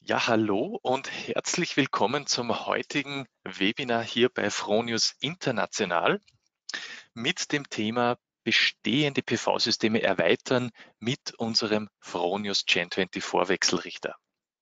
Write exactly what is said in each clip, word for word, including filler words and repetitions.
Ja, hallo und herzlich willkommen zum heutigen Webinar hier bei Fronius International mit dem Thema bestehende P V-Systeme erweitern mit unserem Fronius Gen vierundzwanzig Wechselrichter.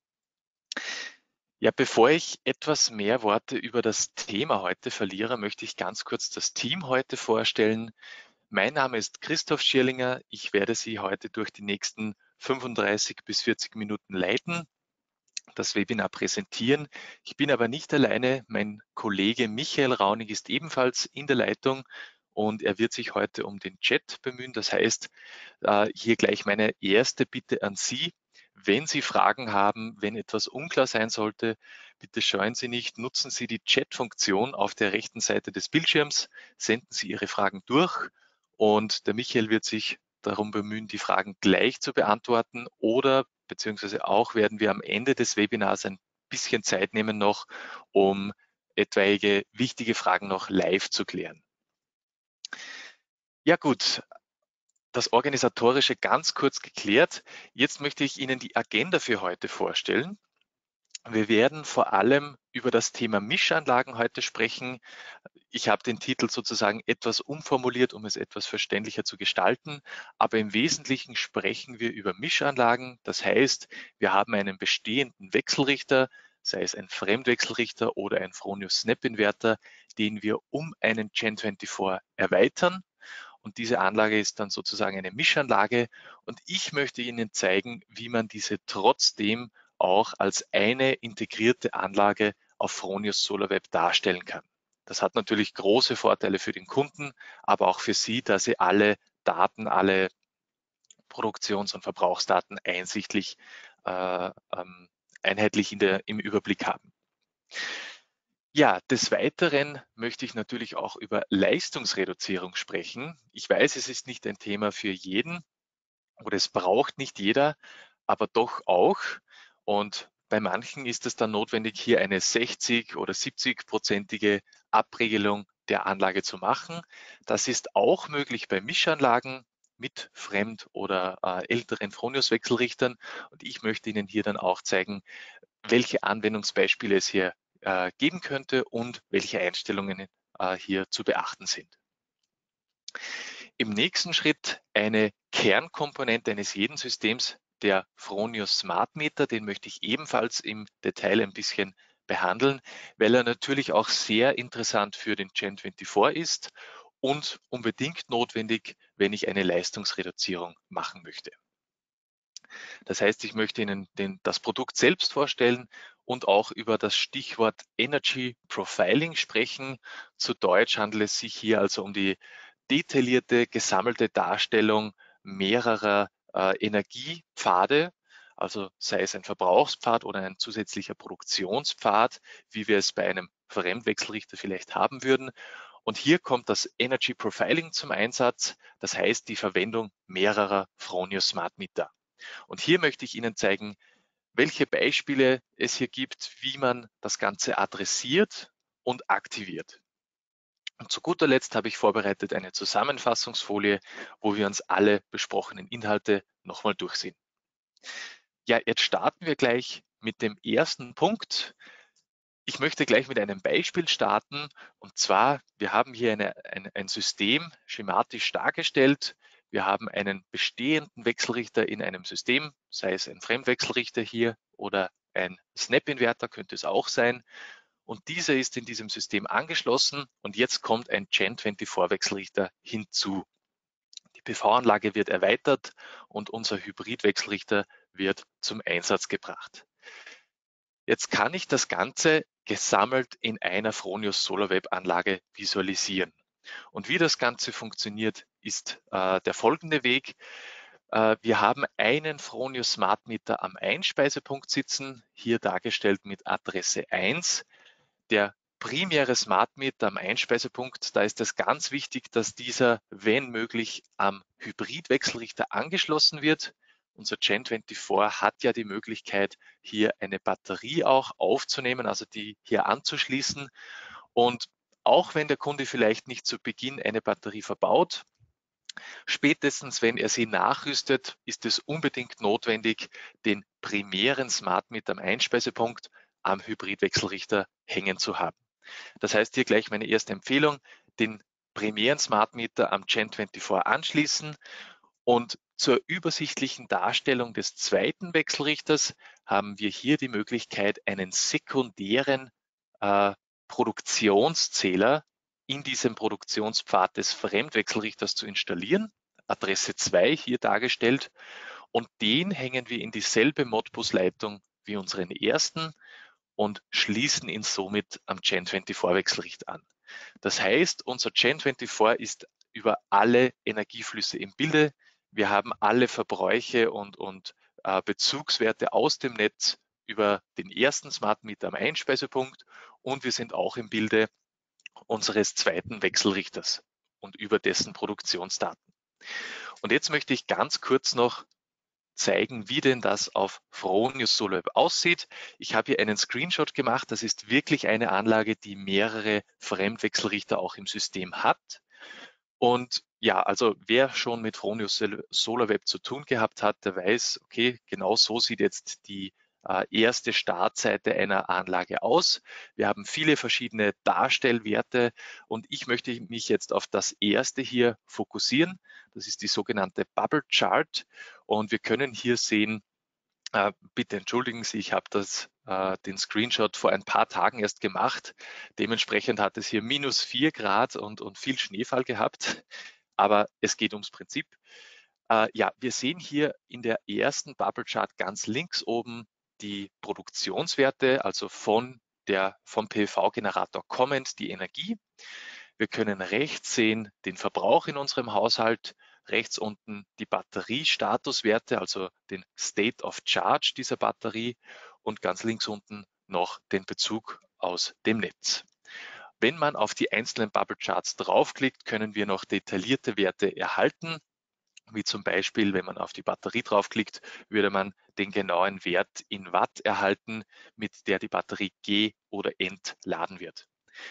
Ja, bevor ich etwas mehr Worte über das Thema heute verliere, möchte ich ganz kurz das Team heute vorstellen. Mein Name ist Christoph Schierlinger. Ich werde Sie heute durch die nächsten fünfunddreißig bis vierzig Minuten leiten, das Webinar präsentieren. Ich bin aber nicht alleine. Mein Kollege Michael Raunig ist ebenfalls in der Leitung und er wird sich heute um den Chat bemühen. Das heißt, äh, hier gleich meine erste Bitte an Sie. Wenn Sie Fragen haben, wenn etwas unklar sein sollte, bitte scheuen Sie nicht, nutzen Sie die Chat-Funktion auf der rechten Seite des Bildschirms, senden Sie Ihre Fragen durch und der Michael wird sich darum bemühen, die Fragen gleich zu beantworten oder beziehungsweise auch werden wir am Ende des Webinars ein bisschen Zeit nehmen noch, um etwaige wichtige Fragen noch live zu klären. Ja gut, das Organisatorische ganz kurz geklärt. Jetzt möchte ich Ihnen die Agenda für heute vorstellen. Wir werden vor allem über das Thema Mischanlagen heute sprechen. Ich habe den Titel sozusagen etwas umformuliert, um es etwas verständlicher zu gestalten. Aber im Wesentlichen sprechen wir über Mischanlagen. Das heißt, wir haben einen bestehenden Wechselrichter, sei es ein Fremdwechselrichter oder ein Fronius Snap Inverter, den wir um einen Gen vierundzwanzig erweitern. Und diese Anlage ist dann sozusagen eine Mischanlage. Und ich möchte Ihnen zeigen, wie man diese trotzdem auch als eine integrierte Anlage auf Fronius SolarWeb darstellen kann. Das hat natürlich große Vorteile für den Kunden, aber auch für Sie, da Sie alle Daten, alle Produktions- und Verbrauchsdaten einsichtlich, äh, ähm, einheitlich in der, im Überblick haben. Ja, des Weiteren möchte ich natürlich auch über Leistungsreduzierung sprechen. Ich weiß, es ist nicht ein Thema für jeden oder es braucht nicht jeder, aber doch auch. Und bei manchen ist es dann notwendig, hier eine sechzig- oder siebzig-prozentige Abregelung der Anlage zu machen. Das ist auch möglich bei Mischanlagen mit Fremd- oder äh, älteren Fronius-Wechselrichtern. Und ich möchte Ihnen hier dann auch zeigen, welche Anwendungsbeispiele es hier äh, geben könnte und welche Einstellungen äh, hier zu beachten sind. Im nächsten Schritt eine Kernkomponente eines jeden Systems, der Fronius Smart Meter, den möchte ich ebenfalls im Detail ein bisschen behandeln, weil er natürlich auch sehr interessant für den Gen vierundzwanzig ist und unbedingt notwendig, wenn ich eine Leistungsreduzierung machen möchte. Das heißt, ich möchte Ihnen den, das Produkt selbst vorstellen und auch über das Stichwort Energy Profiling sprechen. Zu Deutsch handelt es sich hier also um die detaillierte, gesammelte Darstellung mehrerer äh, Energiepfade, also sei es ein Verbrauchspfad oder ein zusätzlicher Produktionspfad, wie wir es bei einem Fremdwechselrichter vielleicht haben würden. Und hier kommt das Energy Profiling zum Einsatz, das heißt die Verwendung mehrerer Fronius Smart Meter. Und hier möchte ich Ihnen zeigen, welche Beispiele es hier gibt, wie man das Ganze adressiert und aktiviert. Und zu guter Letzt habe ich vorbereitet eine Zusammenfassungsfolie, wo wir uns alle besprochenen Inhalte nochmal durchsehen. Ja, jetzt starten wir gleich mit dem ersten Punkt. Ich möchte gleich mit einem Beispiel starten. Und zwar, wir haben hier eine, ein, ein System schematisch dargestellt. Wir haben einen bestehenden Wechselrichter in einem System, sei es ein Fremdwechselrichter hier oder ein Snap-Inverter könnte es auch sein. Und dieser ist in diesem System angeschlossen und jetzt kommt ein Gen vierundzwanzig Wechselrichter hinzu. Die P V-Anlage wird erweitert und unser Hybridwechselrichter wird zum Einsatz gebracht. Jetzt kann ich das Ganze gesammelt in einer Fronius SolarWeb-Anlage visualisieren. Und wie das Ganze funktioniert, ist äh, der folgende Weg. Äh, wir haben einen Fronius Smart Meter am Einspeisepunkt sitzen, hier dargestellt mit Adresse eins. Der primäre Smart Meter am Einspeisepunkt, da ist es ganz wichtig, dass dieser, wenn möglich, am Hybridwechselrichter angeschlossen wird. Unser Gen vierundzwanzig hat ja die Möglichkeit, hier eine Batterie auch aufzunehmen, also die hier anzuschließen. Und auch wenn der Kunde vielleicht nicht zu Beginn eine Batterie verbaut, Spätestens, wenn er sie nachrüstet, ist es unbedingt notwendig, den primären Smart Meter am Einspeisepunkt am Hybridwechselrichter hängen zu haben. Das heißt hier gleich meine erste Empfehlung, den primären Smart Meter am Gen vierundzwanzig anschließen, und zur übersichtlichen Darstellung des zweiten Wechselrichters haben wir hier die Möglichkeit, einen sekundären äh, Produktionszähler in diesem Produktionspfad des Fremdwechselrichters zu installieren. Adresse zwei hier dargestellt, und den hängen wir in dieselbe Modbus-Leitung wie unseren ersten und schließen ihn somit am Gen vierundzwanzig Wechselrichter an. Das heißt, unser Gen vierundzwanzig ist über alle Energieflüsse im Bilde. Wir haben alle Verbräuche und, und äh, Bezugswerte aus dem Netz über den ersten Smart Meter am Einspeisepunkt, und wir sind auch im Bilde unseres zweiten Wechselrichters und über dessen Produktionsdaten. Und jetzt möchte ich ganz kurz noch zeigen, wie denn das auf Fronius SolarWeb aussieht. Ich habe hier einen Screenshot gemacht. Das ist wirklich eine Anlage, die mehrere Fremdwechselrichter auch im System hat. Und ja, also wer schon mit Fronius SolarWeb zu tun gehabt hat, der weiß, okay, genau so sieht jetzt die äh, erste Startseite einer Anlage aus. Wir haben viele verschiedene Darstellwerte, und ich möchte mich jetzt auf das erste hier fokussieren. Das ist die sogenannte Bubble Chart, und wir können hier sehen, äh, bitte entschuldigen Sie, ich habe das, äh, den Screenshot vor ein paar Tagen erst gemacht. Dementsprechend hat es hier minus vier Grad und, und viel Schneefall gehabt, aber es geht ums Prinzip. Äh, ja, wir sehen hier in der ersten Bubble Chart ganz links oben die Produktionswerte, also von der, vom P V-Generator kommend die Energie. Wir können rechts sehen den Verbrauch in unserem Haushalt, rechts unten die Batteriestatuswerte, also den State of Charge dieser Batterie, und ganz links unten noch den Bezug aus dem Netz. Wenn man auf die einzelnen Bubble Charts draufklickt, können wir noch detaillierte Werte erhalten, wie zum Beispiel, wenn man auf die Batterie draufklickt, würde man den genauen Wert in Watt erhalten, mit der die Batterie ge- oder entladen wird.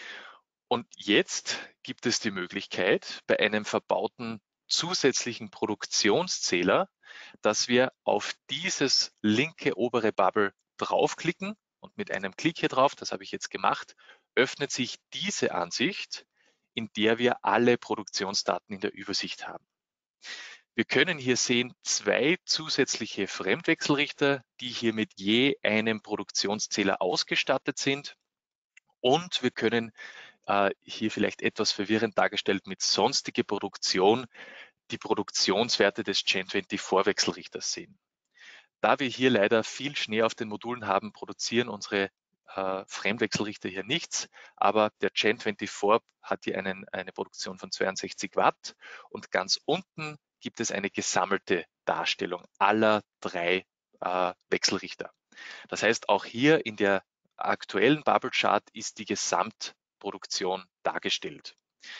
Und jetzt gibt es die Möglichkeit, bei einem verbauten zusätzlichen Produktionszähler, dass wir auf dieses linke obere Bubble draufklicken, und mit einem Klick hier drauf, das habe ich jetzt gemacht, öffnet sich diese Ansicht, in der wir alle Produktionsdaten in der Übersicht haben. Wir können hier sehen zwei zusätzliche Fremdwechselrichter, die hier mit je einem Produktionszähler ausgestattet sind, und wir können äh, hier vielleicht etwas verwirrend dargestellt mit sonstige Produktion die Produktionswerte des Gen vierundzwanzig Wechselrichters sehen. Da wir hier leider viel Schnee auf den Modulen haben, produzieren unsere äh, Fremdwechselrichter hier nichts, aber der Gen vierundzwanzig hat hier einen, eine Produktion von zweiundsechzig Watt, und ganz unten gibt es eine gesammelte Darstellung aller drei äh, Wechselrichter. Das heißt, auch hier in der aktuellen Bubble Chart ist die Gesamtproduktion dargestellt.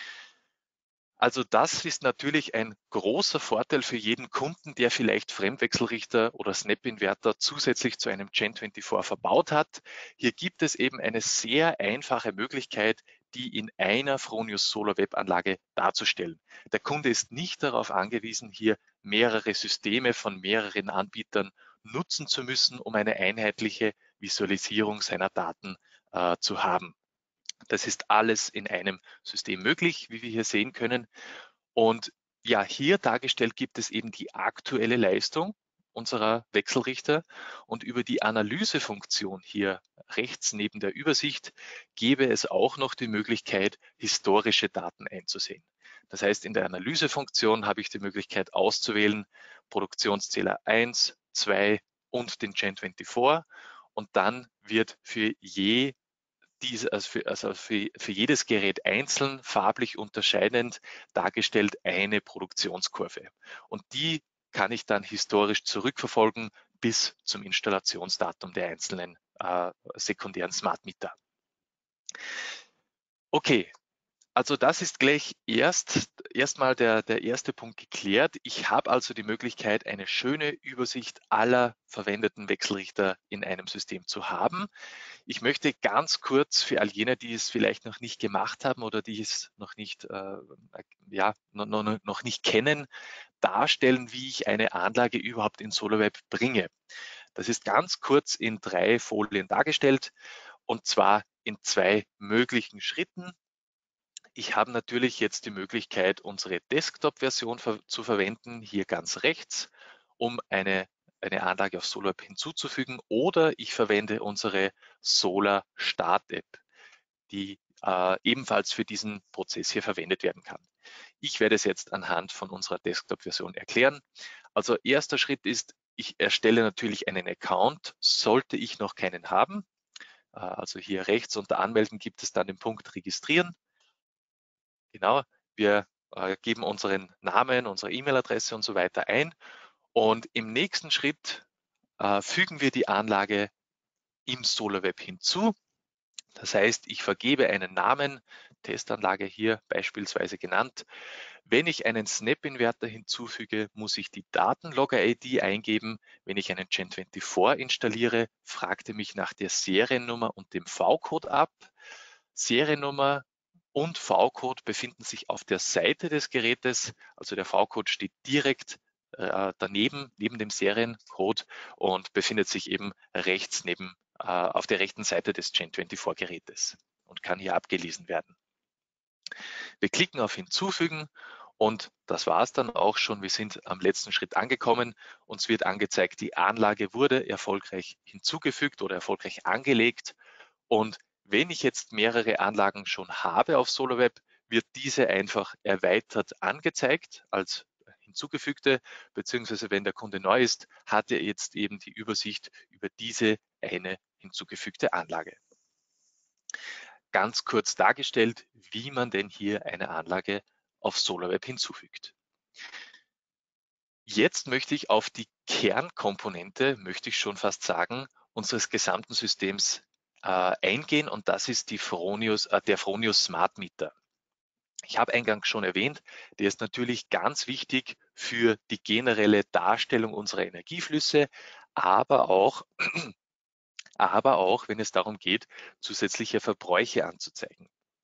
Also das ist natürlich ein großer Vorteil für jeden Kunden, der vielleicht Fremdwechselrichter oder Snap-Inverter zusätzlich zu einem Gen vierundzwanzig verbaut hat. Hier gibt es eben eine sehr einfache Möglichkeit, die in einer Fronius SolarWeb Anlage darzustellen. Der Kunde ist nicht darauf angewiesen, hier mehrere Systeme von mehreren Anbietern nutzen zu müssen, um eine einheitliche Visualisierung seiner Daten äh, zu haben. Das ist alles in einem System möglich, wie wir hier sehen können. Und ja, hier dargestellt gibt es eben die aktuelle Leistung unserer Wechselrichter, und über die Analysefunktion hier rechts neben der Übersicht gäbe es auch noch die Möglichkeit, historische Daten einzusehen. Das heißt, in der Analysefunktion habe ich die Möglichkeit auszuwählen Produktionszähler eins, zwei und den Gen vierundzwanzig, und dann wird für je diese, also für, also für, für jedes Gerät einzeln, farblich unterscheidend dargestellt, eine Produktionskurve. Und die kann ich dann historisch zurückverfolgen bis zum Installationsdatum der einzelnen äh, sekundären Smart Meter. Okay, Also das ist gleich erst erstmal der, der erste Punkt geklärt. Ich habe also die Möglichkeit, eine schöne Übersicht aller verwendeten Wechselrichter in einem System zu haben. Ich möchte ganz kurz für all jene, die es vielleicht noch nicht gemacht haben oder die es noch nicht, äh, ja, noch, noch, noch nicht kennen, darstellen, wie ich eine Anlage überhaupt in SolarWeb bringe. Das ist ganz kurz in drei Folien dargestellt, und zwar in zwei möglichen Schritten. Ich habe natürlich jetzt die Möglichkeit, unsere Desktop-Version ver zu verwenden, hier ganz rechts, um eine, eine Anlage auf SolarWeb hinzuzufügen, oder ich verwende unsere Solar Start App, die äh, ebenfalls für diesen Prozess hier verwendet werden kann. Ich werde es jetzt anhand von unserer Desktop-Version erklären. Also erster Schritt ist, ich erstelle natürlich einen Account, sollte ich noch keinen haben. Äh, also hier rechts unter Anmelden gibt es dann den Punkt Registrieren. Genau, wir äh, geben unseren Namen, unsere E-Mail-Adresse und so weiter ein, und im nächsten Schritt äh, fügen wir die Anlage im SolarWeb hinzu. Das heißt, ich vergebe einen Namen, Testanlage hier beispielsweise genannt. Wenn ich einen Snap-Inverter hinzufüge, muss ich die Datenlogger-I D eingeben. Wenn ich einen Gen vierundzwanzig installiere, fragt er mich nach der Seriennummer und dem V-Code ab. Seriennummer und V-Code befinden sich auf der Seite des Gerätes. Also der V-Code steht direkt äh, daneben, neben dem Seriencode, und befindet sich eben rechts neben, äh, auf der rechten Seite des Gen vierundzwanzig Gerätes und kann hier abgelesen werden. Wir klicken auf Hinzufügen und das war es dann auch schon. Wir sind am letzten Schritt angekommen. Uns wird angezeigt, die Anlage wurde erfolgreich hinzugefügt oder erfolgreich angelegt. Und wenn ich jetzt mehrere Anlagen schon habe auf SolarWeb, wird diese einfach erweitert angezeigt als hinzugefügte, beziehungsweise wenn der Kunde neu ist, hat er jetzt eben die Übersicht über diese eine hinzugefügte Anlage. Ganz kurz dargestellt, wie man denn hier eine Anlage auf SolarWeb hinzufügt. Jetzt möchte ich auf die Kernkomponente, möchte ich schon fast sagen, unseres gesamten Systems äh, eingehen, und das ist die Fronius, äh, der Fronius Smart Meter. Ich habe eingangs schon erwähnt, der ist natürlich ganz wichtig für die generelle Darstellung unserer Energieflüsse, aber auch, aber auch, wenn es darum geht, zusätzliche Verbräuche anzuzeigen.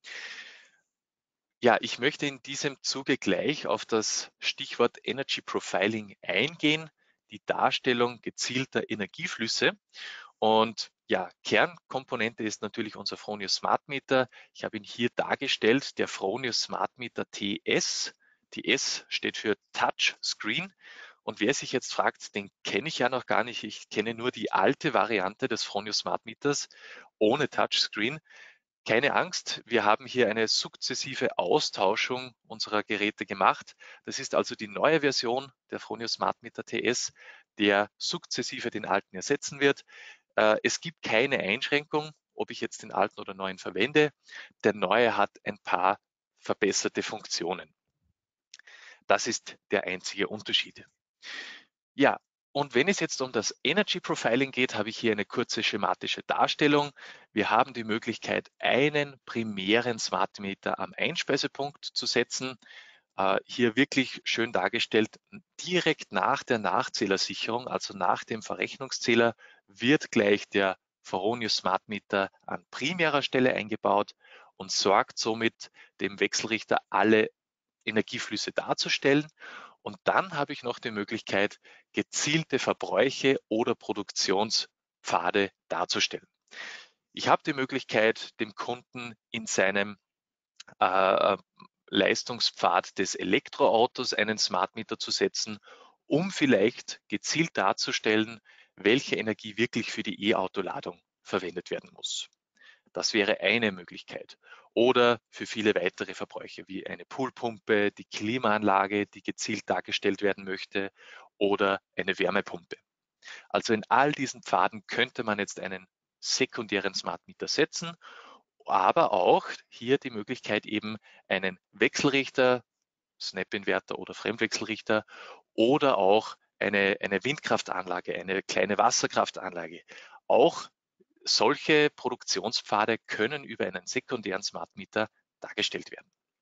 Ja, ich möchte in diesem Zuge gleich auf das Stichwort Energy Profiling eingehen, die Darstellung gezielter Energieflüsse. Und ja, Kernkomponente ist natürlich unser Fronius Smart Meter. Ich habe ihn hier dargestellt, der Fronius Smart Meter T S. Die S steht für Touch Screen. Und wer sich jetzt fragt, den kenne ich ja noch gar nicht. Ich kenne nur die alte Variante des Fronius Smart Meters ohne Touchscreen. Keine Angst, wir haben hier eine sukzessive Austauschung unserer Geräte gemacht. Das ist also die neue Version der Fronius Smart Meter T S, der sukzessive den alten ersetzen wird. Es gibt keine Einschränkung, ob ich jetzt den alten oder neuen verwende. Der neue hat ein paar verbesserte Funktionen. Das ist der einzige Unterschied. Ja, und wenn es jetzt um das Energy Profiling geht, habe ich hier eine kurze schematische Darstellung. Wir haben die Möglichkeit, einen primären Smart Meter am Einspeisepunkt zu setzen. Äh, hier wirklich schön dargestellt, direkt nach der Nachzählersicherung, also nach dem Verrechnungszähler, wird gleich der Fronius Smart Meter an primärer Stelle eingebaut und sorgt somit dem Wechselrichter, alle Energieflüsse darzustellen. Und dann habe ich noch die Möglichkeit, gezielte Verbräuche oder Produktionspfade darzustellen. Ich habe die Möglichkeit, dem Kunden in seinem äh, Leistungspfad des Elektroautos einen Smart Meter zu setzen, um vielleicht gezielt darzustellen, welche Energie wirklich für die E-Auto-Ladung verwendet werden muss. Das wäre eine Möglichkeit. Oder für viele weitere Verbräuche wie eine Poolpumpe, die Klimaanlage, die gezielt dargestellt werden möchte, oder eine Wärmepumpe. Also in all diesen Pfaden könnte man jetzt einen sekundären Smart Meter setzen, aber auch hier die Möglichkeit, eben einen Wechselrichter, Snap-Inverter oder Fremdwechselrichter, oder auch eine, eine Windkraftanlage, eine kleine Wasserkraftanlage. Auch solche Produktionspfade können über einen sekundären Smart Meter dargestellt werden.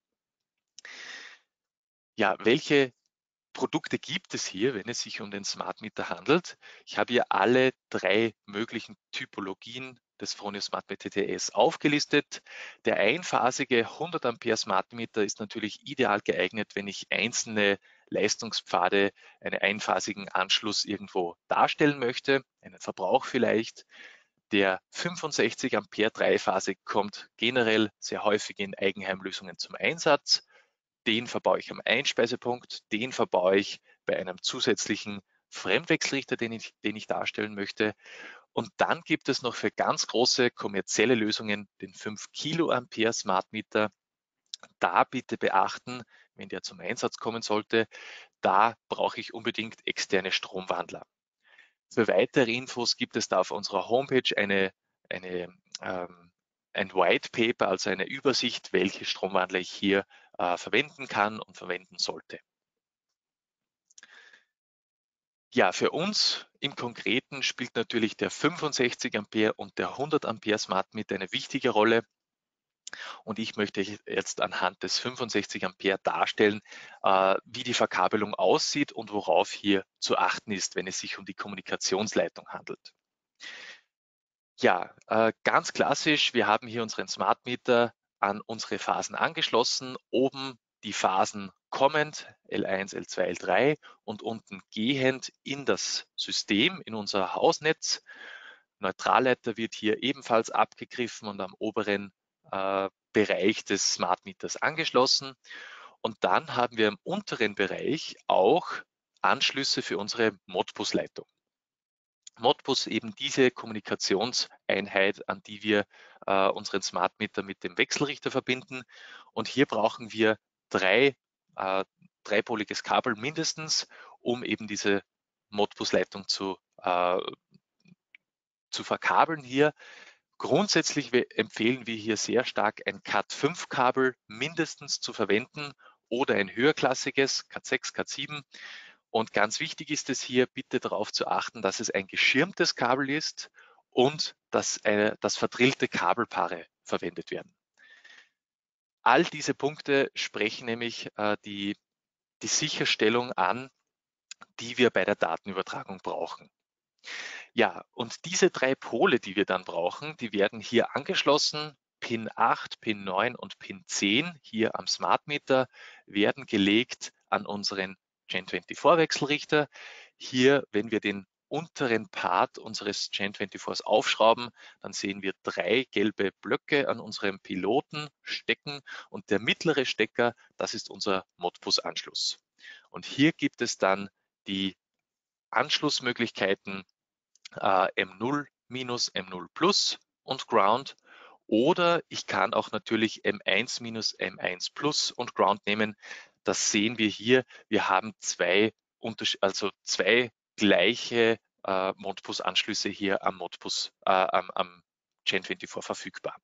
Ja, welche Produkte gibt es hier, wenn es sich um den Smart Meter handelt? Ich habe hier alle drei möglichen Typologien des Fronius Smart Meter T T S aufgelistet. Der einphasige hundert Ampere Smart Meter ist natürlich ideal geeignet, wenn ich einzelne Leistungspfade, einen einphasigen Anschluss irgendwo darstellen möchte, einen Verbrauch vielleicht. Der fünfundsechzig Ampere dreiphasig kommt generell sehr häufig in Eigenheimlösungen zum Einsatz. Den verbaue ich am Einspeisepunkt, den verbaue ich bei einem zusätzlichen Fremdwechselrichter, den ich, den ich darstellen möchte. Und dann gibt es noch für ganz große kommerzielle Lösungen den fünf Kiloampere Smart Meter. Da bitte beachten, wenn der zum Einsatz kommen sollte, da brauche ich unbedingt externe Stromwandler. Für weitere Infos gibt es da auf unserer Homepage eine, eine, ähm, ein White Paper, also eine Übersicht, welche Stromwandler ich hier äh, verwenden kann und verwenden sollte. Ja, für uns im Konkreten spielt natürlich der fünfundsechzig Ampere und der hundert Ampere Smart Meter eine wichtige Rolle. Und ich möchte jetzt anhand des fünfundsechzig Ampere darstellen, äh, wie die Verkabelung aussieht und worauf hier zu achten ist, wenn es sich um die Kommunikationsleitung handelt. Ja, äh, ganz klassisch, wir haben hier unseren Smart Meter an unsere Phasen angeschlossen. Oben die Phasen kommend, L eins, L zwei, L drei und unten gehend in das System, in unser Hausnetz. Neutralleiter wird hier ebenfalls abgegriffen und am oberen äh, Bereich des Smart Meters angeschlossen. Und dann haben wir im unteren Bereich auch Anschlüsse für unsere Modbus-Leitung. Modbus eben diese Kommunikationseinheit, an die wir äh, unseren Smart Meter mit dem Wechselrichter verbinden. Und hier brauchen wir drei, äh, dreipoliges Kabel mindestens, um eben diese Modbus-Leitung zu, äh, zu verkabeln hier. Grundsätzlich empfehlen wir hier sehr stark ein Cat fünf Kabel mindestens zu verwenden oder ein höherklassiges Cat sechs, Cat sieben. Und ganz wichtig ist es hier, bitte darauf zu achten, dass es ein geschirmtes Kabel ist und dass, äh, dass verdrillte Kabelpaare verwendet werden. All diese Punkte sprechen nämlich äh, die, die Sicherstellung an, die wir bei der Datenübertragung brauchen. Ja, und diese drei Pole, die wir dann brauchen, die werden hier angeschlossen. Pin acht, Pin neun und Pin zehn hier am Smart Meter werden gelegt an unseren Gen vierundzwanzig Wechselrichter. Hier, wenn wir den unteren Part unseres Gen vierundzwanzig aufschrauben, dann sehen wir drei gelbe Blöcke an unserem Piloten stecken und der mittlere Stecker, das ist unser Modbus-Anschluss. Und hier gibt es dann die Anschlussmöglichkeiten äh, M null minus, M null plus und Ground. Oder ich kann auch natürlich M eins minus, M eins plus und Ground nehmen. Das sehen wir hier. Wir haben zwei, also zwei gleiche äh, Modbus-Anschlüsse hier am Modbus, äh, am, am Gen vierundzwanzig verfügbar.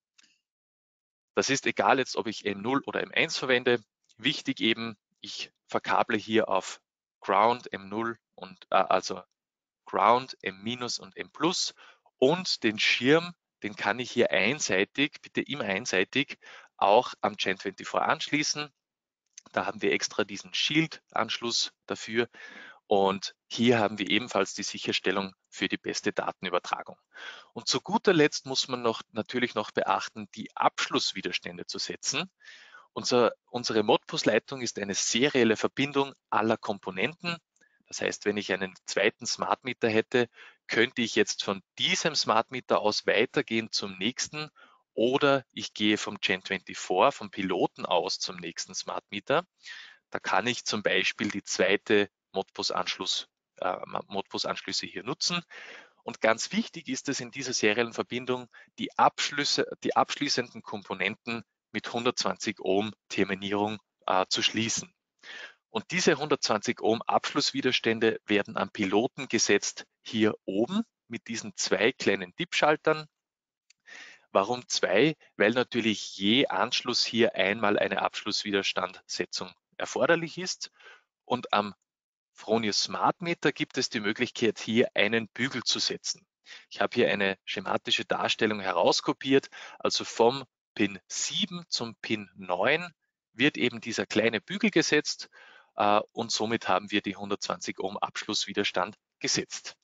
Das ist egal jetzt, ob ich M null oder M eins verwende. Wichtig eben, ich verkable hier auf Ground, M null und äh, also Ground, M- und M+. Und den Schirm, den kann ich hier einseitig, bitte immer einseitig, auch am Gen vierundzwanzig anschließen. Da haben wir extra diesen Shield-Anschluss dafür. Und hier haben wir ebenfalls die Sicherstellung für die beste Datenübertragung. Und zu guter Letzt muss man noch, natürlich noch beachten, die Abschlusswiderstände zu setzen. Unser, unsere Modbus-Leitung ist eine serielle Verbindung aller Komponenten. Das heißt, wenn ich einen zweiten Smart Meter hätte, könnte ich jetzt von diesem Smart Meter aus weitergehen zum nächsten oder ich gehe vom Gen vierundzwanzig, vom Piloten aus zum nächsten Smart Meter. Da kann ich zum Beispiel die zweite Modbus-Anschluss, äh, Modbus-Anschlüsse hier nutzen. Und ganz wichtig ist es in dieser seriellen Verbindung, die, Abschlüsse, die abschließenden Komponenten mit hundertzwanzig Ohm Terminierung äh, zu schließen. Und diese hundertzwanzig Ohm Abschlusswiderstände werden am Piloten gesetzt hier oben mit diesen zwei kleinen Dip-Schaltern. Warum zwei? Weil natürlich je Anschluss hier einmal eine Abschlusswiderstandsetzung erforderlich ist. Und am Fronius Smart Meter gibt es die Möglichkeit, hier einen Bügel zu setzen. Ich habe hier eine schematische Darstellung herauskopiert, also vom Pin sieben zum Pin neun wird eben dieser kleine Bügel gesetzt äh, und somit haben wir die hundertzwanzig Ohm Abschlusswiderstand gesetzt.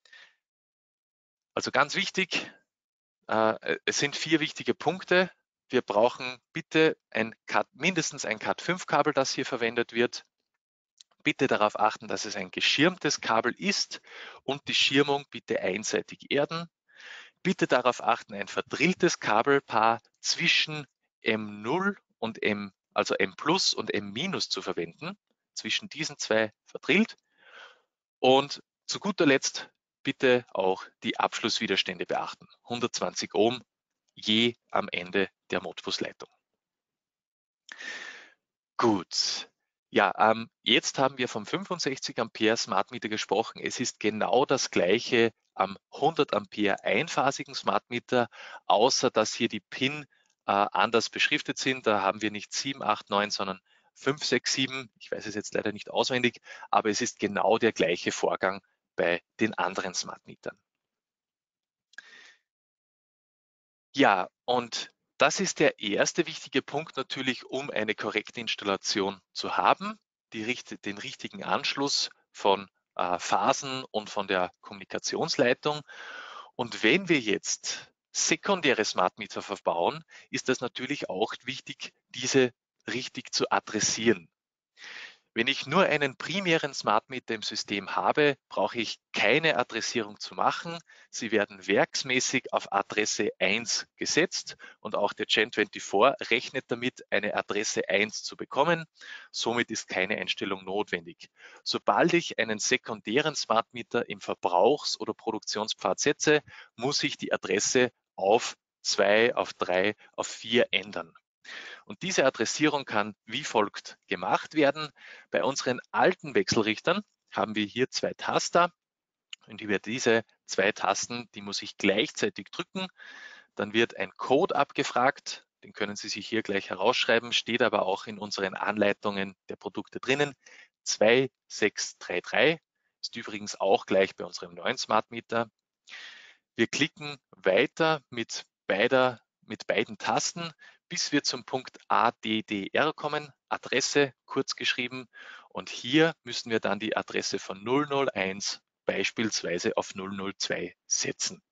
Also ganz wichtig, äh, es sind vier wichtige Punkte. Wir brauchen bitte ein Cat, mindestens ein Cat fünf Kabel, das hier verwendet wird. Bitte darauf achten, dass es ein geschirmtes Kabel ist und die Schirmung bitte einseitig erden. Bitte darauf achten, ein verdrilltes Kabelpaar zwischen M null und M, also M plus und M minus zu verwenden, zwischen diesen zwei verdrillt. Und zu guter Letzt bitte auch die Abschlusswiderstände beachten. hundertzwanzig Ohm je am Ende der Modbus-Leitung. Gut. Ja, ähm, jetzt haben wir vom fünfundsechzig Ampere Smart Meter gesprochen. Es ist genau das gleiche am hundert Ampere einphasigen Smart Meter, außer dass hier die Pin äh, anders beschriftet sind. Da haben wir nicht sieben, acht, neun, sondern fünf, sechs, sieben. Ich weiß es jetzt leider nicht auswendig, aber es ist genau der gleiche Vorgang bei den anderen Smart Metern. Ja, und das ist der erste wichtige Punkt natürlich, um eine korrekte Installation zu haben, die, den richtigen Anschluss von äh, Phasen und von der Kommunikationsleitung. Und wenn wir jetzt sekundäre Smart Meter verbauen, ist das natürlich auch wichtig, diese richtig zu adressieren. Wenn ich nur einen primären Smart Meter im System habe, brauche ich keine Adressierung zu machen. Sie werden werksmäßig auf Adresse eins gesetzt und auch der Gen vierundzwanzig rechnet damit, eine Adresse eins zu bekommen. Somit ist keine Einstellung notwendig. Sobald ich einen sekundären Smart Meter im Verbrauchs- oder Produktionspfad setze, muss ich die Adresse auf zwei, auf drei, auf vier ändern. Und diese Adressierung kann wie folgt gemacht werden. Bei unseren alten Wechselrichtern haben wir hier zwei Taster und über diese zwei Tasten, die muss ich gleichzeitig drücken. Dann wird ein Code abgefragt, den können Sie sich hier gleich herausschreiben, steht aber auch in unseren Anleitungen der Produkte drinnen. zwei sechs drei drei ist übrigens auch gleich bei unserem neuen Smart Meter. Wir klicken weiter mit, beider, mit beiden Tasten, bis wir zum Punkt A D D R kommen, Adresse kurz geschrieben. Und hier müssen wir dann die Adresse von null null eins beispielsweise auf null null zwei setzen.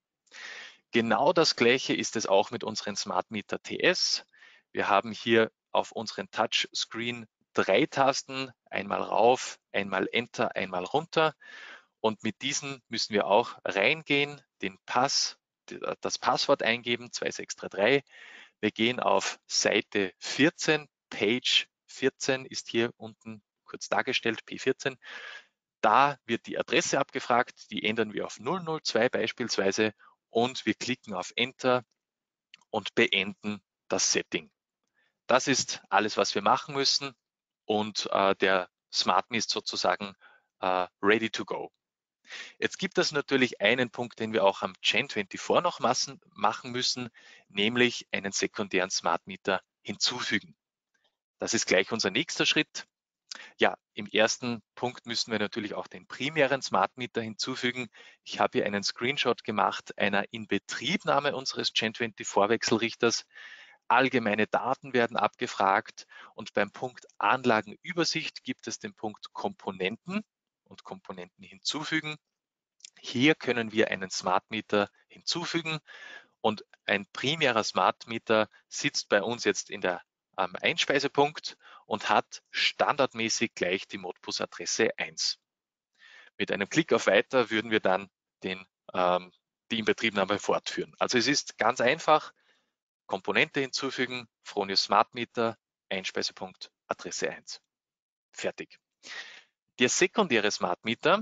Genau das gleiche ist es auch mit unseren Smart Meter T S. Wir haben hier auf unseren Touchscreen drei Tasten, einmal rauf, einmal Enter, einmal runter. Und mit diesen müssen wir auch reingehen, den Pass, das Passwort eingeben, zwei sechs drei drei. Wir gehen auf Seite vierzehn, Page vierzehn ist hier unten kurz dargestellt, P vierzehn. Da wird die Adresse abgefragt, die ändern wir auf null null zwei beispielsweise und wir klicken auf Enter und beenden das Setting. Das ist alles, was wir machen müssen und äh, der Smart Me ist sozusagen äh, ready to go. Jetzt gibt es natürlich einen Punkt, den wir auch am Gen vierundzwanzig noch machen müssen, nämlich einen sekundären Smart Meter hinzufügen. Das ist gleich unser nächster Schritt. Ja, im ersten Punkt müssen wir natürlich auch den primären Smart Meter hinzufügen. Ich habe hier einen Screenshot gemacht einer Inbetriebnahme unseres Gen vierundzwanzig Wechselrichters. Allgemeine Daten werden abgefragt und beim Punkt Anlagenübersicht gibt es den Punkt Komponenten und Komponenten hinzufügen. Hier können wir einen Smart Meter hinzufügen und ein primärer Smart Meter sitzt bei uns jetzt in der ähm, Einspeisepunkt und hat standardmäßig gleich die Modbus-Adresse eins. Mit einem Klick auf Weiter würden wir dann den, ähm, die Inbetriebnahme fortführen. Also es ist ganz einfach, Komponente hinzufügen, Fronius Smart Meter, Einspeisepunkt, Adresse eins. Fertig. Der sekundäre Smart Meter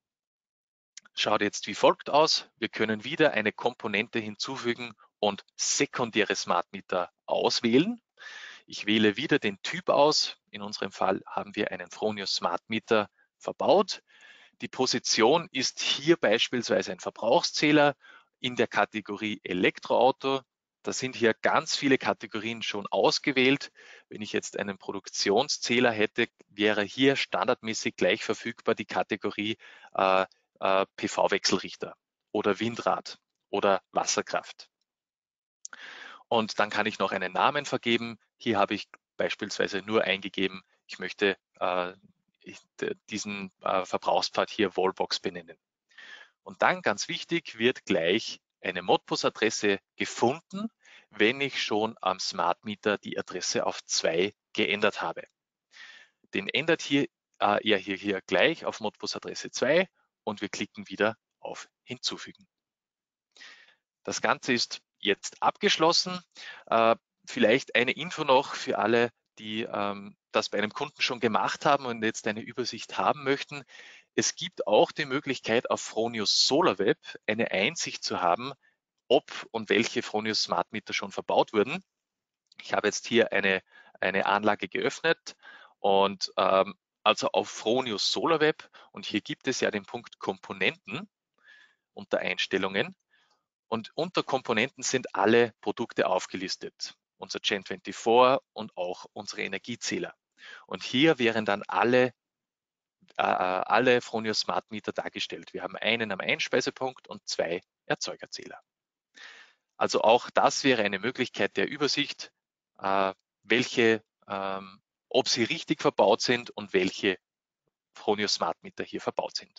schaut jetzt wie folgt aus. Wir können wieder eine Komponente hinzufügen und sekundäre Smart Meter auswählen. Ich wähle wieder den Typ aus. In unserem Fall haben wir einen Fronius Smart Meter verbaut. Die Position ist hier beispielsweise ein Verbrauchszähler in der Kategorie Elektroauto. Da sind hier ganz viele Kategorien schon ausgewählt. Wenn ich jetzt einen Produktionszähler hätte, wäre hier standardmäßig gleich verfügbar die Kategorie äh, äh, P V-Wechselrichter oder Windrad oder Wasserkraft. Und dann kann ich noch einen Namen vergeben. Hier habe ich beispielsweise nur eingegeben, ich möchte äh, diesen äh, Verbrauchspfad hier Wallbox benennen. Und dann, ganz wichtig, wird gleich eine Modbus-Adresse gefunden, wenn ich schon am Smart Meter die Adresse auf zwei geändert habe. Den ändert hier äh, er hier, hier gleich auf Modbus-Adresse zwei und wir klicken wieder auf Hinzufügen. Das Ganze ist jetzt abgeschlossen. Äh, vielleicht eine Info noch für alle, die ähm, das bei einem Kunden schon gemacht haben und jetzt eine Übersicht haben möchten. Es gibt auch die Möglichkeit, auf Fronius SolarWeb eine Einsicht zu haben, ob und welche Fronius Smart Meter schon verbaut wurden. Ich habe jetzt hier eine, eine Anlage geöffnet und ähm, also auf Fronius SolarWeb, und hier gibt es ja den Punkt Komponenten unter Einstellungen. Und unter Komponenten sind alle Produkte aufgelistet. Unser Gen vierundzwanzig und auch unsere Energiezähler. Und hier wären dann alle, äh, alle Fronius Smart Meter dargestellt. Wir haben einen am Einspeisepunkt und zwei Erzeugerzähler. Also auch das wäre eine Möglichkeit der Übersicht, äh, welche, ähm, ob sie richtig verbaut sind und welche Fronius Smart Meter hier verbaut sind.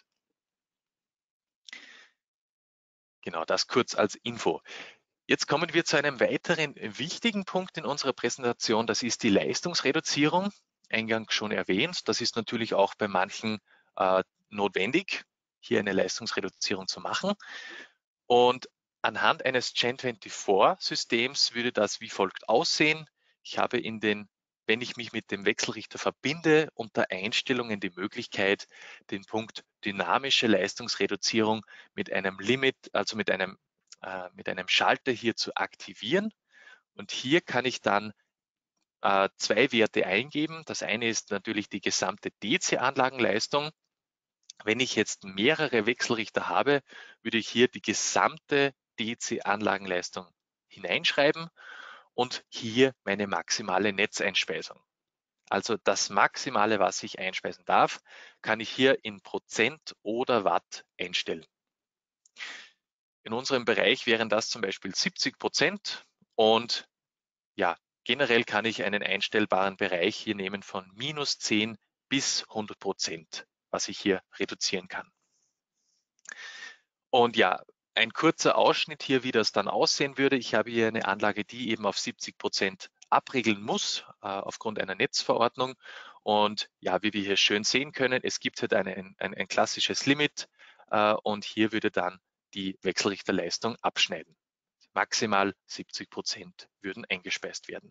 Genau, das kurz als Info. Jetzt kommen wir zu einem weiteren wichtigen Punkt in unserer Präsentation. Das ist die Leistungsreduzierung. Eingangs schon erwähnt. Das ist natürlich auch bei manchen äh, notwendig, hier eine Leistungsreduzierung zu machen. Und anhand eines Gen vierundzwanzig-Systems würde das wie folgt aussehen. Ich habe in den, wenn ich mich mit dem Wechselrichter verbinde, unter Einstellungen die Möglichkeit, den Punkt dynamische Leistungsreduzierung mit einem Limit, also mit einem, äh, mit einem Schalter hier zu aktivieren. Und hier kann ich dann äh, zwei Werte eingeben. Das eine ist natürlich die gesamte D C-Anlagenleistung. Wenn ich jetzt mehrere Wechselrichter habe, würde ich hier die gesamte D C-Anlagenleistung hineinschreiben und hier meine maximale Netzeinspeisung. Also das Maximale, was ich einspeisen darf, kann ich hier in Prozent oder Watt einstellen. In unserem Bereich wären das zum Beispiel siebzig Prozent und ja, generell kann ich einen einstellbaren Bereich hier nehmen von minus zehn bis hundert Prozent, was ich hier reduzieren kann. Und ja, ein kurzer Ausschnitt hier, wie das dann aussehen würde. Ich habe hier eine Anlage, die eben auf siebzig Prozent abregeln muss, äh, aufgrund einer Netzverordnung. Und ja, wie wir hier schön sehen können, es gibt halt ein, ein, ein klassisches Limit äh, und hier würde dann die Wechselrichterleistung abschneiden. Maximal siebzig Prozent würden eingespeist werden.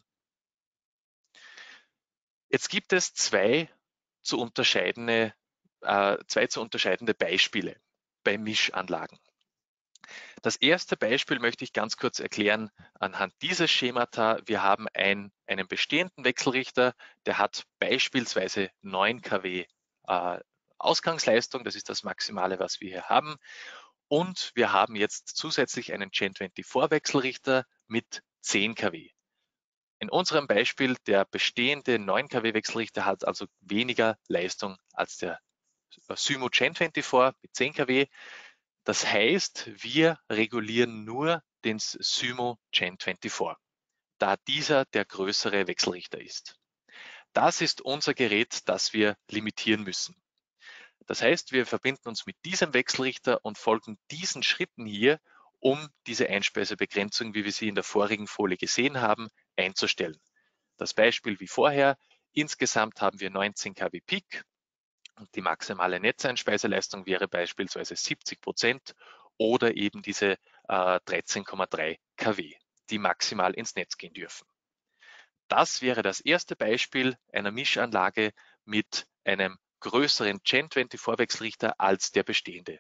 Jetzt gibt es zwei zu unterscheidende, äh, zwei zu unterscheidende Beispiele bei Mischanlagen. Das erste Beispiel möchte ich ganz kurz erklären anhand dieses Schemata. Wir haben ein, einen bestehenden Wechselrichter, der hat beispielsweise neun Kilowatt äh, Ausgangsleistung, das ist das Maximale, was wir hier haben. Und wir haben jetzt zusätzlich einen Gen vierundzwanzig Wechselrichter mit zehn Kilowatt. In unserem Beispiel, der bestehende neun Kilowatt Wechselrichter hat also weniger Leistung als der Symo Gen vierundzwanzig mit zehn Kilowatt. Das heißt, wir regulieren nur den Symo Gen vierundzwanzig, da dieser der größere Wechselrichter ist. Das ist unser Gerät, das wir limitieren müssen. Das heißt, wir verbinden uns mit diesem Wechselrichter und folgen diesen Schritten hier, um diese Einspeisebegrenzung, wie wir sie in der vorigen Folie gesehen haben, einzustellen. Das Beispiel wie vorher, insgesamt haben wir neunzehn Kilowatt Peak. Und die maximale Netzeinspeiseleistung wäre beispielsweise siebzig Prozent oder eben diese äh, dreizehn Komma drei Kilowatt, die maximal ins Netz gehen dürfen. Das wäre das erste Beispiel einer Mischanlage mit einem größeren Gen vierundzwanzig Wechselrichter als der bestehende.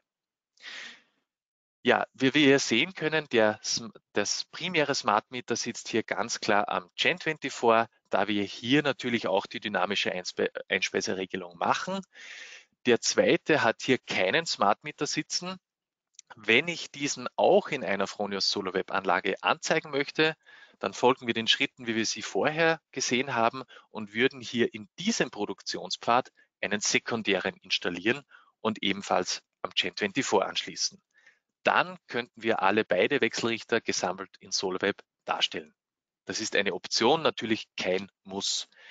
Ja, wie wir hier sehen können, der, das primäre Smart Meter sitzt hier ganz klar am Gen vierundzwanzig, da wir hier natürlich auch die dynamische Einspe Einspeiseregelung machen. Der zweite hat hier keinen Smart Meter sitzen. Wenn ich diesen auch in einer Fronius SolarWeb Anlage anzeigen möchte, dann folgen wir den Schritten, wie wir sie vorher gesehen haben und würden hier in diesem Produktionspfad einen sekundären installieren und ebenfalls am Gen vierundzwanzig anschließen. Dann könnten wir alle beide Wechselrichter gesammelt in SolarWeb darstellen. Das ist eine Option, natürlich kein Muss.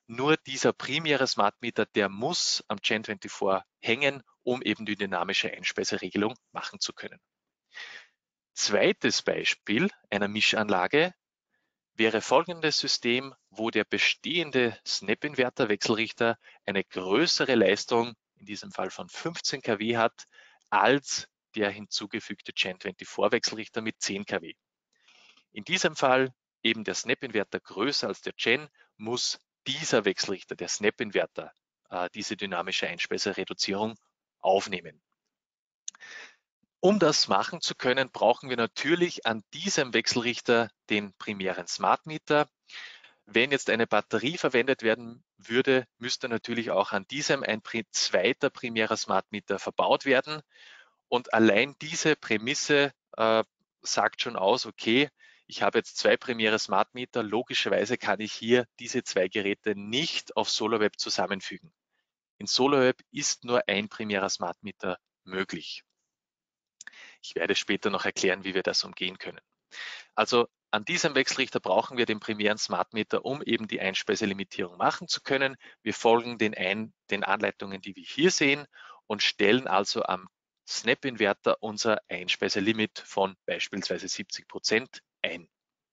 Nur dieser primäre Smart Meter, der muss am Gen vierundzwanzig hängen, um eben die dynamische Einspeiseregelung machen zu können. Zweites Beispiel einer Mischanlage wäre folgendes System, wo der bestehende Snap-Inverter-Wechselrichter eine größere Leistung, in diesem Fall von fünfzehn Kilowatt, hat, als der hinzugefügte Gen vierundzwanzig-Wechselrichter mit zehn Kilowatt. In diesem Fall eben der Snap-Inverter größer als der Gen, muss dieser Wechselrichter, der Snap-Inverter, äh, diese dynamische Einspeisereduzierung aufnehmen. Um das machen zu können, brauchen wir natürlich an diesem Wechselrichter den primären Smart Meter. Wenn jetzt eine Batterie verwendet werden würde, müsste natürlich auch an diesem ein zweiter primärer Smart Meter verbaut werden. Und allein diese Prämisse äh, sagt schon aus, okay, ich habe jetzt zwei primäre Smart Meter, logischerweise kann ich hier diese zwei Geräte nicht auf SolarWeb zusammenfügen. In SolarWeb ist nur ein primärer Smart Meter möglich. Ich werde später noch erklären, wie wir das umgehen können. Also an diesem Wechselrichter brauchen wir den primären Smart Meter, um eben die Einspeiselimitierung machen zu können. Wir folgen den, ein, den Anleitungen, die wir hier sehen, und stellen also am Snap-Inverter unser Einspeiselimit von beispielsweise siebzig Prozent ein.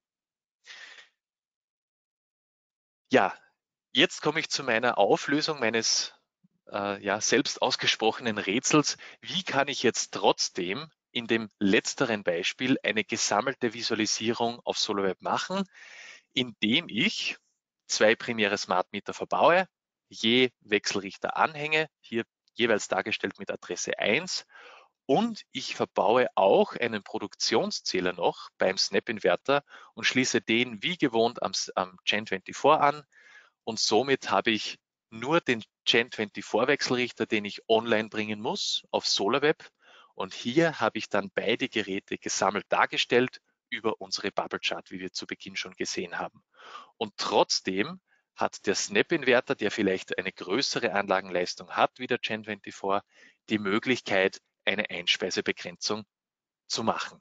Ja, jetzt komme ich zu meiner Auflösung meines äh, ja, selbst ausgesprochenen Rätsels. Wie kann ich jetzt trotzdem in dem letzteren Beispiel eine gesammelte Visualisierung auf SolarWeb machen, indem ich zwei primäre Smart Meter verbaue, je Wechselrichter anhänge, hier jeweils dargestellt mit Adresse eins, und ich verbaue auch einen Produktionszähler noch beim Snap-Inverter und schließe den wie gewohnt am, am Gen vierundzwanzig an, und somit habe ich nur den Gen vierundzwanzig-Wechselrichter, den ich online bringen muss auf SolarWeb, und hier habe ich dann beide Geräte gesammelt dargestellt über unsere Bubble Chart, wie wir zu Beginn schon gesehen haben. Und trotzdem hat der Snap-Inverter, der vielleicht eine größere Anlagenleistung hat wie der Gen vierundzwanzig, die Möglichkeit, eine Einspeisebegrenzung zu machen.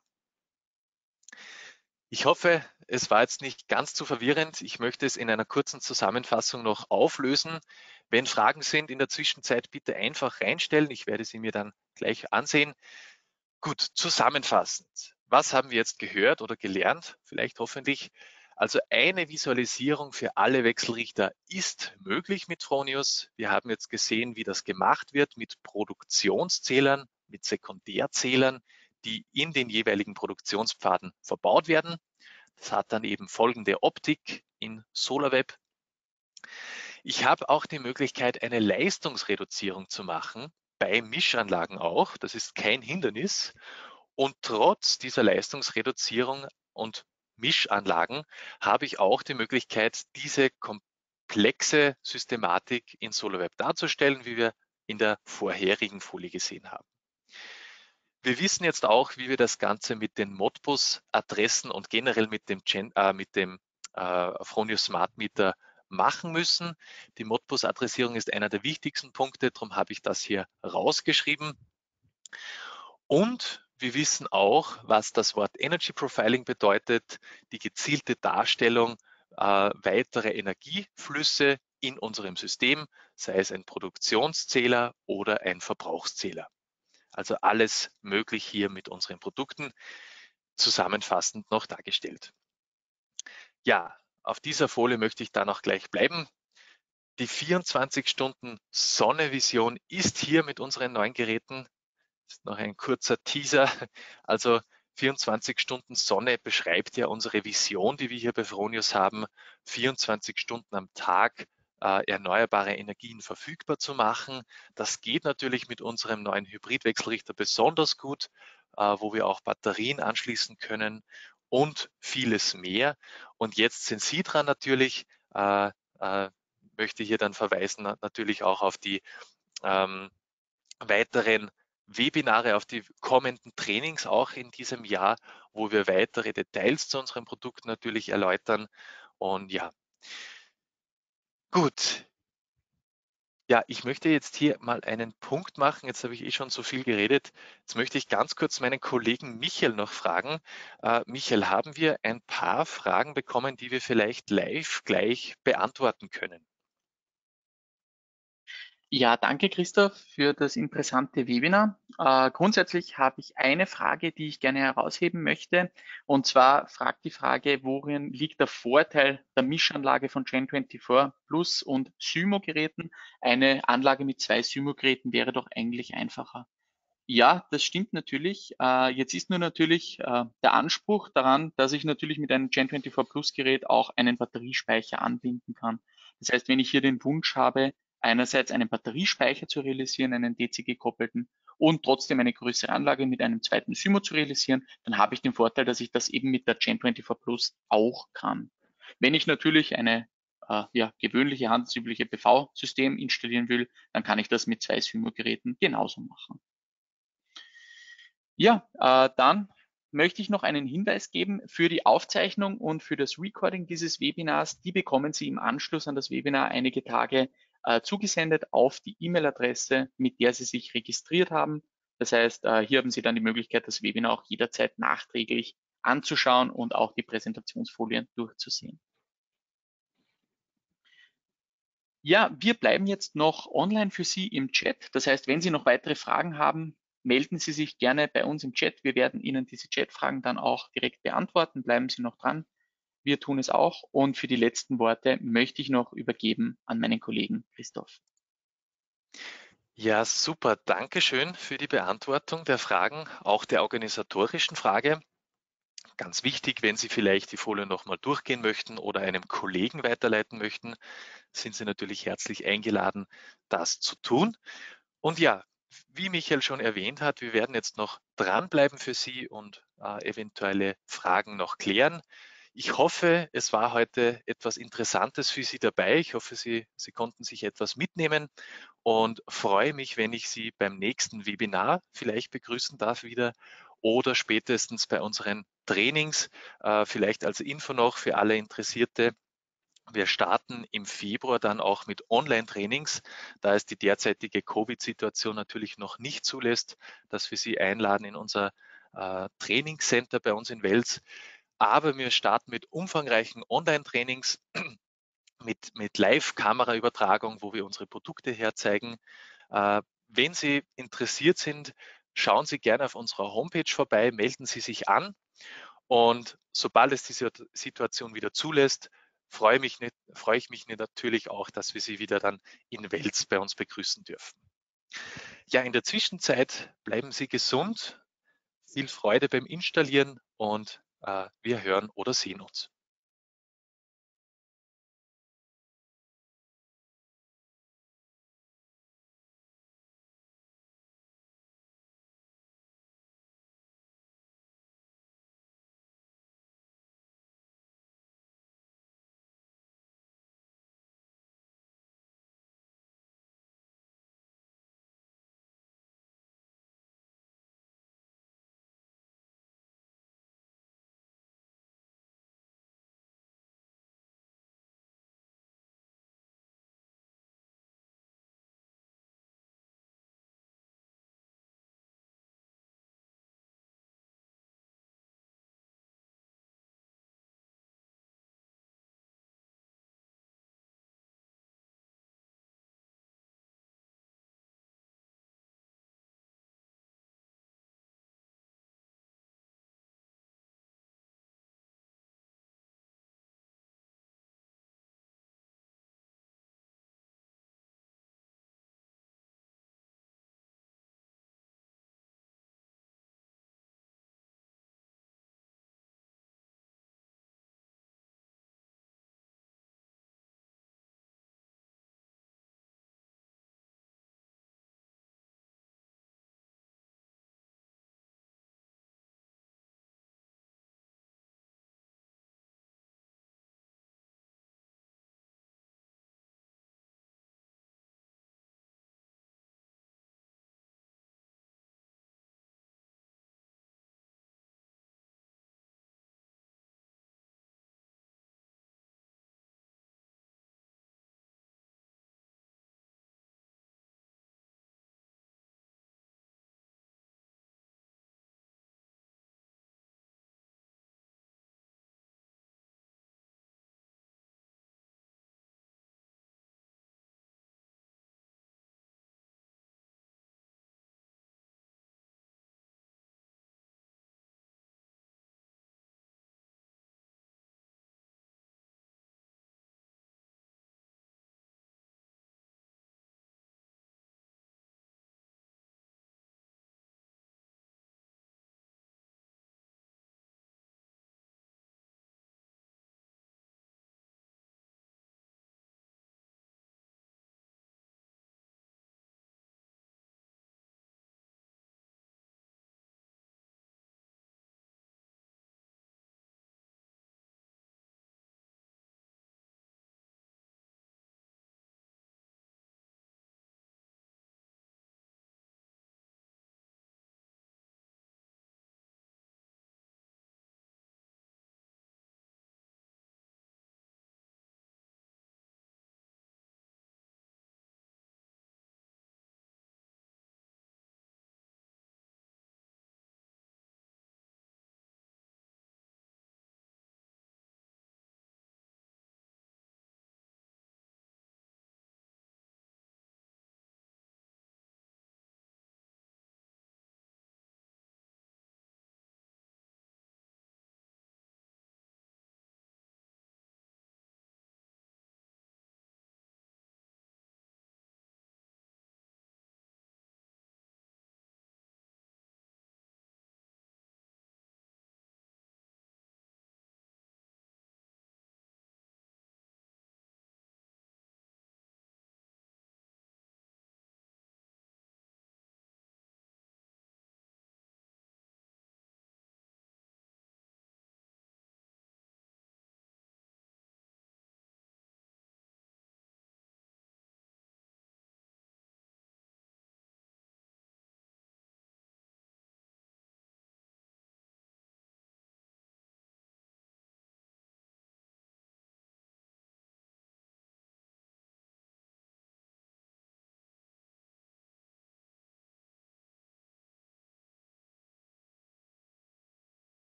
Ich hoffe, es war jetzt nicht ganz zu verwirrend. Ich möchte es in einer kurzen Zusammenfassung noch auflösen. Wenn Fragen sind in der Zwischenzeit, bitte einfach reinstellen. Ich werde sie mir dann gleich ansehen. Gut, zusammenfassend. Was haben wir jetzt gehört oder gelernt? Vielleicht hoffentlich. Also eine Visualisierung für alle Wechselrichter ist möglich mit Fronius. Wir haben jetzt gesehen, wie das gemacht wird mit Produktionszählern, mit Sekundärzählern, die in den jeweiligen Produktionspfaden verbaut werden. Das hat dann eben folgende Optik in SolarWeb. Ich habe auch die Möglichkeit, eine Leistungsreduzierung zu machen, bei Mischanlagen auch. Das ist kein Hindernis. Und trotz dieser Leistungsreduzierung und Mischanlagen habe ich auch die Möglichkeit, diese komplexe Systematik in SolarWeb darzustellen, wie wir in der vorherigen Folie gesehen haben. Wir wissen jetzt auch, wie wir das Ganze mit den Modbus-Adressen und generell mit dem, Gen, äh, mit dem äh, Fronius Smart Meter machen müssen. Die Modbus-Adressierung ist einer der wichtigsten Punkte, darum habe ich das hier rausgeschrieben. Und wir wissen auch, was das Wort Energy Profiling bedeutet, die gezielte Darstellung äh, weiterer Energieflüsse in unserem System, sei es ein Produktionszähler oder ein Verbrauchszähler. Also alles möglich hier mit unseren Produkten, zusammenfassend noch dargestellt. Ja, auf dieser Folie möchte ich dann auch gleich bleiben. Die vierundzwanzig Stunden Sonnevision ist hier mit unseren neuen Geräten. Das ist noch ein kurzer Teaser. Also vierundzwanzig Stunden Sonne beschreibt ja unsere Vision, die wir hier bei Fronius haben, vierundzwanzig Stunden am Tag äh, erneuerbare Energien verfügbar zu machen. Das geht natürlich mit unserem neuen Hybridwechselrichter besonders gut, äh, wo wir auch Batterien anschließen können und vieles mehr. Und jetzt sind Sie dran natürlich, äh, äh, möchte hier dann verweisen natürlich auch auf die ähm, weiteren Webinare, auf die kommenden Trainings auch in diesem Jahr, wo wir weitere Details zu unseren Produkten natürlich erläutern. Und ja, gut. Ja, ich möchte jetzt hier mal einen Punkt machen. Jetzt habe ich eh schon so viel geredet. Jetzt möchte ich ganz kurz meinen Kollegen Michael noch fragen. Äh, Michael, haben wir ein paar Fragen bekommen, die wir vielleicht live gleich beantworten können? Ja, danke Christoph für das interessante Webinar. Äh, grundsätzlich habe ich eine Frage, die ich gerne herausheben möchte. Und zwar fragt die Frage, worin liegt der Vorteil der Mischanlage von Gen vierundzwanzig Plus und Symo-Geräten? Eine Anlage mit zwei Symo-Geräten wäre doch eigentlich einfacher. Ja, das stimmt natürlich. Äh, jetzt ist nur natürlich äh, der Anspruch daran, dass ich natürlich mit einem Gen vierundzwanzig Plus Gerät auch einen Batteriespeicher anbinden kann. Das heißt, wenn ich hier den Wunsch habe, einerseits einen Batteriespeicher zu realisieren, einen D C gekoppelten und trotzdem eine größere Anlage mit einem zweiten Symo zu realisieren, dann habe ich den Vorteil, dass ich das eben mit der Gen vierundzwanzig Plus auch kann. Wenn ich natürlich eine äh, ja, gewöhnliche handelsübliche P V-System installieren will, dann kann ich das mit zwei Symo-Geräten genauso machen. Ja, äh, dann möchte ich noch einen Hinweis geben für die Aufzeichnung und für das Recording dieses Webinars. Die bekommen Sie im Anschluss an das Webinar einige Tage äh, zugesendet auf die E-Mail-Adresse, mit der Sie sich registriert haben. Das heißt, äh, hier haben Sie dann die Möglichkeit, das Webinar auch jederzeit nachträglich anzuschauen und auch die Präsentationsfolien durchzusehen. Ja, wir bleiben jetzt noch online für Sie im Chat. Das heißt, wenn Sie noch weitere Fragen haben, melden Sie sich gerne bei uns im Chat. Wir werden Ihnen diese Chatfragen dann auch direkt beantworten. Bleiben Sie noch dran. Wir tun es auch. Und für die letzten Worte möchte ich noch übergeben an meinen Kollegen Christoph. Ja, super. Dankeschön für die Beantwortung der Fragen, auch der organisatorischen Frage. Ganz wichtig, wenn Sie vielleicht die Folie nochmal durchgehen möchten oder einem Kollegen weiterleiten möchten, sind Sie natürlich herzlich eingeladen, das zu tun. Und ja, wie Michael schon erwähnt hat, wir werden jetzt noch dranbleiben für Sie und äh, eventuelle Fragen noch klären. Ich hoffe, es war heute etwas Interessantes für Sie dabei. Ich hoffe, Sie, Sie konnten sich etwas mitnehmen und freue mich, wenn ich Sie beim nächsten Webinar vielleicht begrüßen darf wieder oder spätestens bei unseren Trainings. Äh, vielleicht als Info noch für alle Interessierte. Wir starten im Februar dann auch mit Online-Trainings, da es die derzeitige Covid-Situation natürlich noch nicht zulässt, dass wir Sie einladen in unser äh, Trainingscenter bei uns in Wels. Aber wir starten mit umfangreichen Online-Trainings, mit, mit Live-Kameraübertragung, wo wir unsere Produkte herzeigen. Äh, wenn Sie interessiert sind, schauen Sie gerne auf unserer Homepage vorbei, melden Sie sich an und sobald es die Situation wieder zulässt, freue, mich nicht, freue ich mich natürlich auch, dass wir Sie wieder dann in Wels bei uns begrüßen dürfen. Ja, in der Zwischenzeit bleiben Sie gesund, viel Freude beim Installieren und äh, wir hören oder sehen uns.